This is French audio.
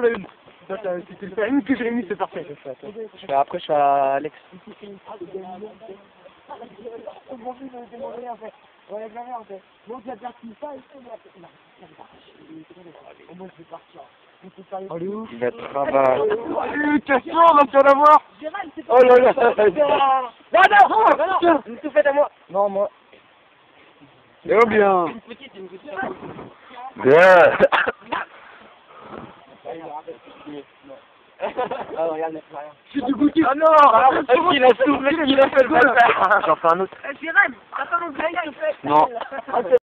a une. Ça, c'était le une que j'ai mis, c'est parfait. Après, je fais à Alex. Il va travailler. Question, on va en avoir. Oh là là. Non, Une tout faite à moi. Non, moi. Eh bien. Bien. C'est du goûter. Ah non. Est-ce qu'il a soufflé qu'il a fait le bâtard? J'en fais un autre. Jérém, attends, on fait. Non.